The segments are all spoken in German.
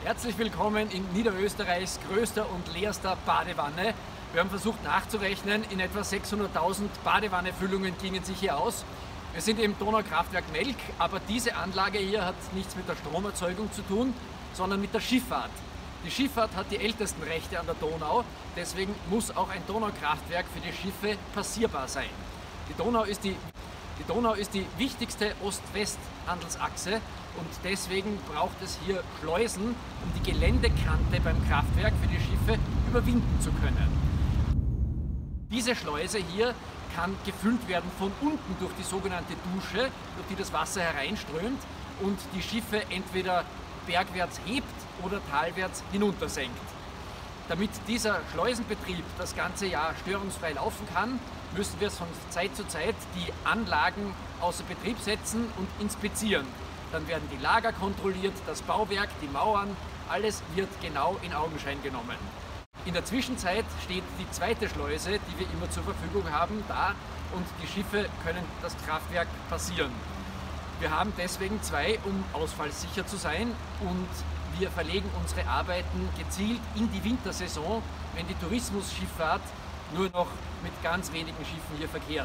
Herzlich willkommen in Niederösterreichs größter und leerster Badewanne. Wir haben versucht nachzurechnen, in etwa 600.000 Badewannefüllungen gingen sich hier aus. Wir sind im Donaukraftwerk Melk, aber diese Anlage hier hat nichts mit der Stromerzeugung zu tun, sondern mit der Schifffahrt. Die Schifffahrt hat die ältesten Rechte an der Donau, deswegen muss auch ein Donaukraftwerk für die Schiffe passierbar sein. Die Donau ist die wichtigste Ost-West-Handelsachse und deswegen braucht es hier Schleusen, um die Geländekante beim Kraftwerk für die Schiffe überwinden zu können. Diese Schleuse hier kann gefüllt werden von unten durch die sogenannte Dusche, durch die das Wasser hereinströmt und die Schiffe entweder bergwärts hebt oder talwärts hinuntersenkt. Damit dieser Schleusenbetrieb das ganze Jahr störungsfrei laufen kann, müssen wir von Zeit zu Zeit die Anlagen außer Betrieb setzen und inspizieren. Dann werden die Lager kontrolliert, das Bauwerk, die Mauern, alles wird genau in Augenschein genommen. In der Zwischenzeit steht die zweite Schleuse, die wir immer zur Verfügung haben, da und die Schiffe können das Kraftwerk passieren. Wir haben deswegen zwei, um ausfallsicher zu sein, und wir verlegen unsere Arbeiten gezielt in die Wintersaison, wenn die Tourismusschifffahrt nur noch mit ganz wenigen Schiffen hier verkehrt.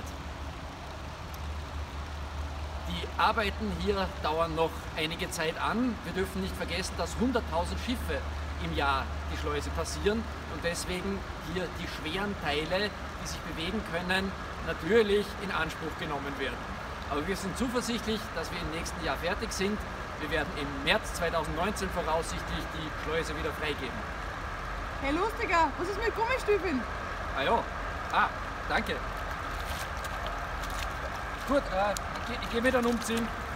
Die Arbeiten hier dauern noch einige Zeit an. Wir dürfen nicht vergessen, dass 100.000 Schiffe im Jahr die Schleuse passieren und deswegen hier die schweren Teile, die sich bewegen können, natürlich in Anspruch genommen werden. Aber wir sind zuversichtlich, dass wir im nächsten Jahr fertig sind. Wir werden im März 2019 voraussichtlich die Schleuse wieder freigeben. Hey Lustiger, was ist mit Gummistiefeln? Ah ja, danke. Gut, ich geh mir dann umziehen.